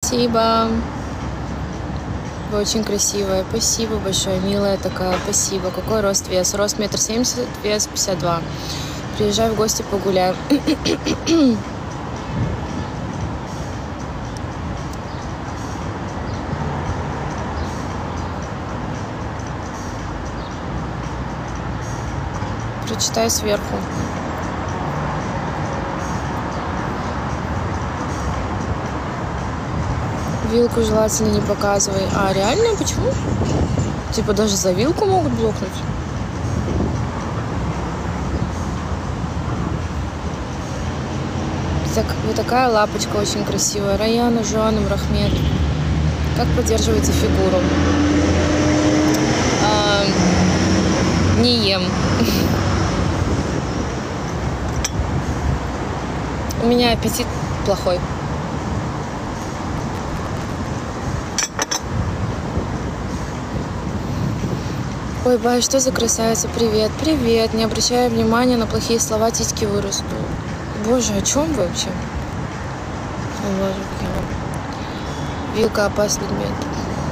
Спасибо. Вы очень красивая. Спасибо большое. Милая такая. Спасибо. Какой рост, вес? Рост 1,70 м, вес 52. Приезжай в гости, погуляем. Прочитай сверху. Вилку желательно не показывай. А, реально? Почему? Типа даже за вилку могут блокнуть? Так, вы такая лапочка очень красивая. Раяна, Жуаном, Рахмет. Как поддерживаете фигуру? Не ем. У меня аппетит плохой. Ой, бай, что за красавица? Привет, привет. Не обращая внимания на плохие слова, титьки вырастут. Боже, о чем вы вообще? О, боже, вилка опасный метод.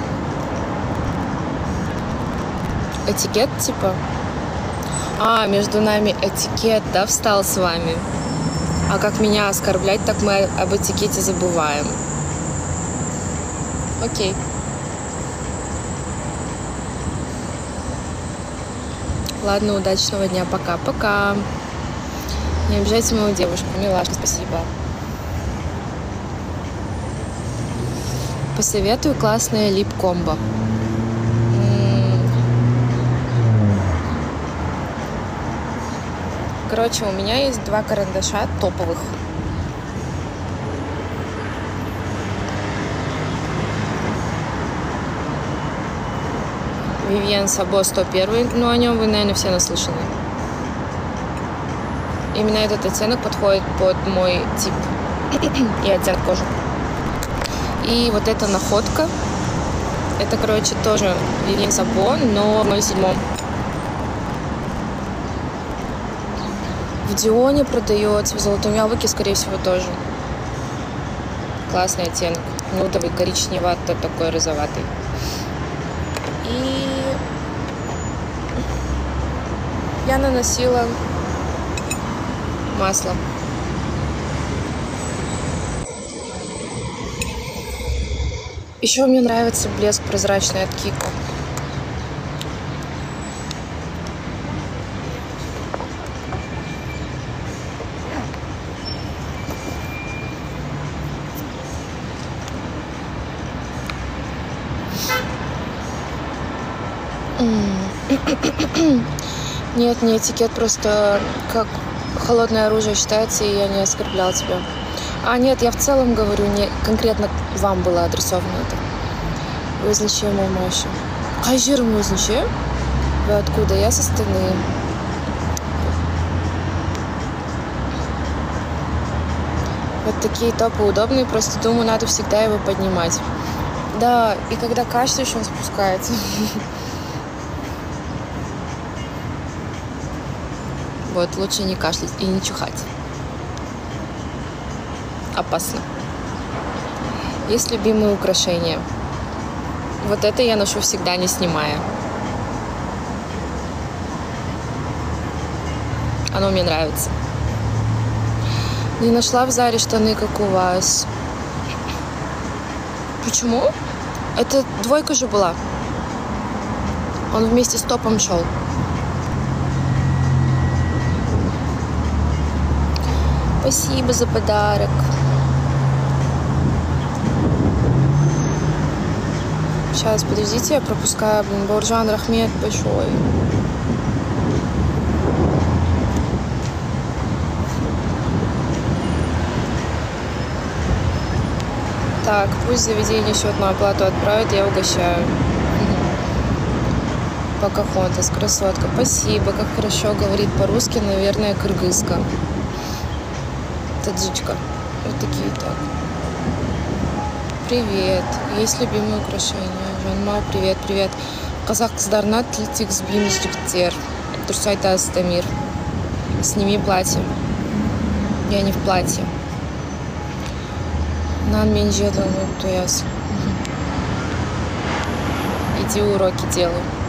Этикет, типа? А, между нами этикет, да, встал с вами. А как меня оскорблять, так мы об этикете забываем. Окей. Ладно, удачного дня. Пока-пока. Не обижайте мою девушку. Милашка, спасибо. Посоветую классное лип-комбо. Короче, у меня есть 2 карандаша топовых. Vivienne Sabo 101, но о нем вы, наверное, все наслышаны. Именно этот оттенок подходит под мой тип и оттенок кожи. И вот эта находка, это, короче, тоже Vivienne Sabo, но в 07. В Дионе продается, в Золотом яблоке, скорее всего, тоже. Классный оттенок. Нюдовый, коричневато, такой розоватый. И я наносила масло. Еще мне нравится блеск прозрачный от Кико. Нет, не этикет, просто как холодное оружие считается, и я не оскорблял тебя. А, нет, я в целом говорю, не конкретно вам было адресовано это. Визначаємо Маша. А жиром визначаю? Вы откуда? Я со Астаны. Вот такие топы удобные, просто думаю, надо всегда его поднимать. Да, и когда кашляешь, он спускается. Вот, лучше не кашлять и не чихать. Опасно. Есть любимые украшения. Вот это я ношу всегда, не снимая. Оно мне нравится. Не нашла в Заре штаны, как у вас. Почему? Это 2 же была. Он вместе с топом шел. Спасибо за подарок. Сейчас, подождите, я пропускаю. Бауржан Рахмет большой. Так, пусть заведение счетную оплату отправит, я угощаю. Покахонтас, красотка. Спасибо, как хорошо говорит по-русски, наверное, кыргызка. Таджичка. Вот такие так. Привет. Есть любимые украшения? Жанмау, привет, привет. Казах кыздарына тилтик сбим жигиттер. Турсайта Астамир. Сними платье. Я не в платье. Нан Минджеда, ну, то яс. Иди уроки делай.